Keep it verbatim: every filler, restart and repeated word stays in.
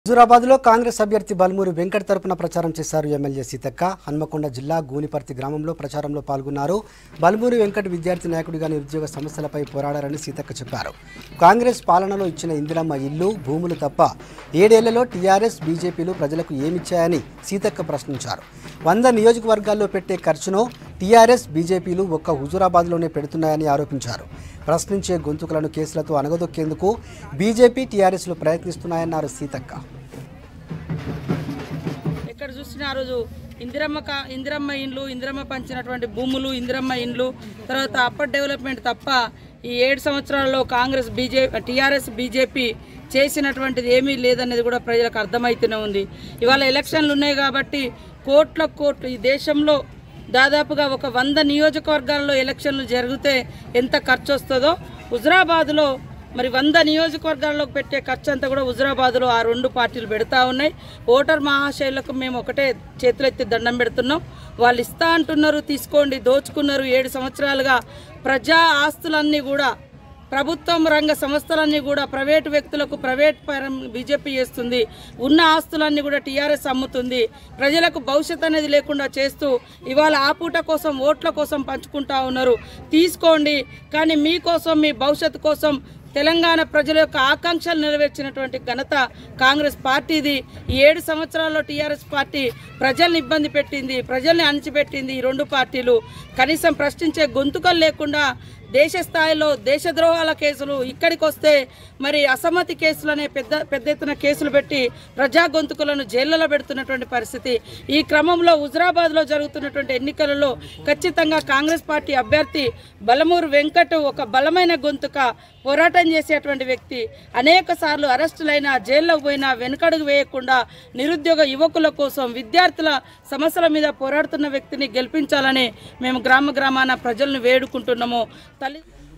హుజురాబాద్లో కాంగ్రెస్ అభ్యర్థి బల్మూరి వెంకట్ తరపున ప్రచారం చేశారు ఎమ్మెల్యే సీతక్క. హన్మకొండ జిల్లా గూనిపర్తి గ్రామంలో ప్రచారంలో పాల్గొన్నారు. బల్మూరి వెంకట్ విద్యార్థి నాయకుడిగా నిరుద్యోగ సమస్యలపై పోరాడారని సీతక్క చెప్పారు. కాంగ్రెస్ పాలనలో ఇచ్చిన ఇందిరమ్మ ఇల్లు, భూములు తప్ప ఏడేళ్లలో టీఆర్ఎస్, బీజేపీలు ప్రజలకు ఏమిచ్చాయని సీతక్క ప్రశ్నించారు. వంద నియోజకవర్గాల్లో పెట్టే ఖర్చును టీఆర్ఎస్, బీజేపీలు ఒక్క హుజురాబాద్లోనే పెడుతున్నాయని ఆరోపించారు. ప్రశ్నించే గొంతుకులను కేసులతో అనగదొక్కేందుకు బీజేపీ, టీఆర్ఎస్లు ప్రయత్నిస్తున్నాయన్నారు సీతక్క. ఎక్కడ చూసినా ఆ రోజు ఇందిరమ్మ ఇందిరమ్మ ఇండ్లు, ఇందిరమ్మ పంచినటువంటి భూములు, ఇందిరమ్మ ఇండ్లు, తర్వాత అప్పర్ డెవలప్మెంట్ తప్ప ఈ ఏడు సంవత్సరాల్లో కాంగ్రెస్, బీజేపీ, టీఆర్ఎస్, బీజేపీ చేసినటువంటిది ఏమీ లేదనేది కూడా ప్రజలకు అర్థమవుతూనే ఉంది. ఇవాళ ఎలక్షన్లు ఉన్నాయి కాబట్టి కోట్ల కోట్లు ఈ దేశంలో దాదాపుగా ఒక వంద నియోజకవర్గాల్లో ఎలక్షన్లు జరిగితే ఎంత ఖర్చు వస్తుందో హుజురాబాద్లో మరి వంద నియోజకవర్గాల్లో పెట్టే ఖర్చు అంతా కూడా హుజురాబాద్లో ఆ రెండు పార్టీలు పెడతా ఉన్నాయి. ఓటర్ మహాశైలకు మేము ఒకటే చేతులెత్తి దండం పెడుతున్నాం. వాళ్ళు ఇస్తా అంటున్నారు, తీసుకోండి, దోచుకున్నారు. ఏడు సంవత్సరాలుగా ప్రజా ఆస్తులన్నీ కూడా, ప్రభుత్వం రంగ సంస్థలన్నీ కూడా ప్రైవేటు వ్యక్తులకు ప్రైవేట్ పరం బీజేపీ చేస్తుంది. ఉన్న ఆస్తులన్నీ కూడా టీఆర్ఎస్ అమ్ముతుంది. ప్రజలకు భవిష్యత్ అనేది లేకుండా చేస్తూ ఇవాళ ఆపూట కోసం, ఓట్ల కోసం పంచుకుంటా ఉన్నారు. తీసుకోండి, కానీ మీకోసం, మీ భవిష్యత్తు కోసం తెలంగాణ ప్రజల యొక్క ఆకాంక్షలు నెరవేర్చినటువంటి ఘనత కాంగ్రెస్ పార్టీది. ఈ ఏడు సంవత్సరాల్లో టీఆర్ఎస్ పార్టీ ప్రజల్ని ఇబ్బంది పెట్టింది, ప్రజల్ని అణిచిపెట్టింది. ఈ రెండు పార్టీలు కనీసం ప్రశ్నించే గొంతుకలు లేకుండా దేశ స్థాయిలో దేశద్రోహాల కేసులు, ఇక్కడికి వస్తే మరి అసమ్మతి కేసులు అనే పెద్ద పెద్ద ఎత్తున కేసులు పెట్టి ప్రజా గొంతుకులను జైళ్లలో పెడుతున్నటువంటి పరిస్థితి. ఈ క్రమంలో హుజురాబాద్లో జరుగుతున్నటువంటి ఎన్నికలలో ఖచ్చితంగా కాంగ్రెస్ పార్టీ అభ్యర్థి బల్మూరి వెంకట్ ఒక బలమైన గొంతుక, పోరాటం చేసేటువంటి వ్యక్తి. అనేక సార్లు అరెస్టులైన, జైల్లోకి పోయినా వెనుకడుగు వేయకుండా నిరుద్యోగ యువకుల కోసం, విద్యార్థుల సమస్యల మీద పోరాడుతున్న వ్యక్తిని గెలిపించాలని మేము గ్రామ గ్రామాన ప్రజలను వేడుకుంటున్నాము. తల్లి